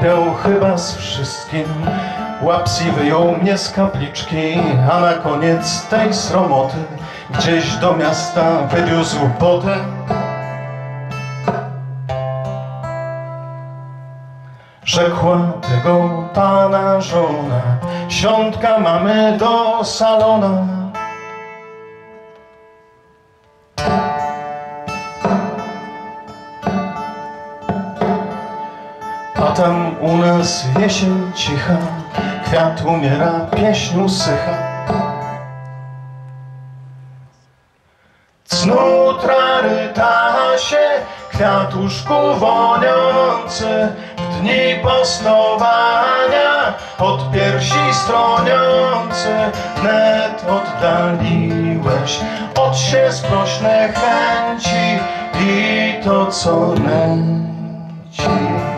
popiał chyba z wszystkim. Łapsi wyjął mnie z kapliczki, a na koniec tej sromoty gdzieś do miasta wywiózł potem. Rzekła tego pana żona: siątka mamy do salona. A tam u nas jesień cicha, kwiat umiera, pieśń usycha. Cnót rarytasie, kwiatuszku woniący, w dni postowania od piersi stroniący, wnet oddaliłeś od się sprośne chęci i to, co nęci.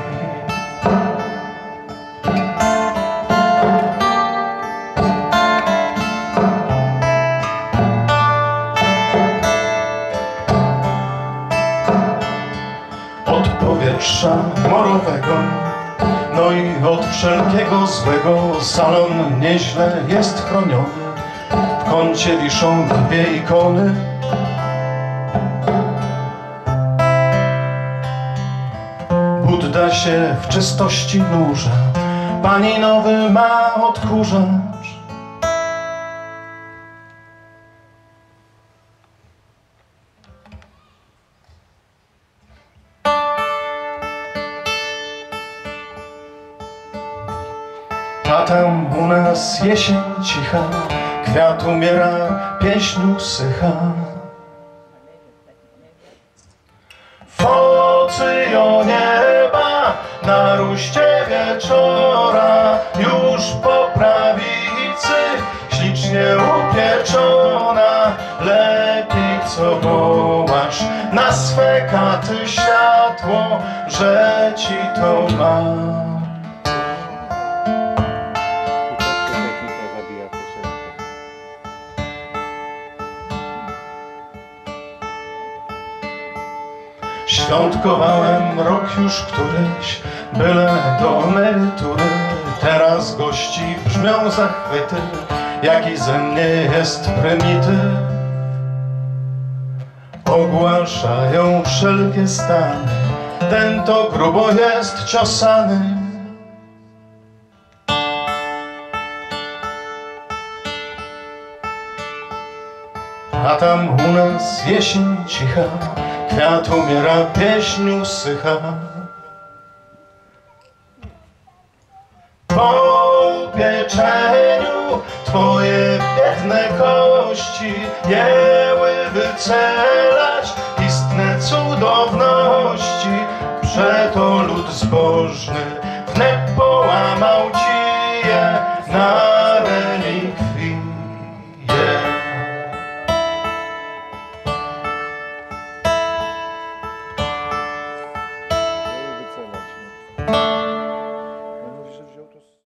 Od powietrza morowego, no i od wszelkiego złego, salon nieźle jest chroniony. W kącie wiszą dwie ikony. Budda się w czystości nurza, pani nowy ma odkurzacz. A tam u nas jesień cicha, kwiat umiera, pieśń usycha. Focy o nieba na ruście wieczora, już po prawicy ślicznie upieczona. Lepiej co wołasz na swe katy światło, że ci to ma. Świątkowałem rok już któryś, byle do emerytury. Teraz gości brzmią zachwyty, jaki ze mnie jest prymityw. Ogłaszają wszelkie stany, ten to grubo jest ciosany. A tam u nas jesień cicha, kwiat umiera, pieśń usycha. Po upieczeniu twoje biedne kości jęły wycelać istne cudowności. Przeto lud zbożny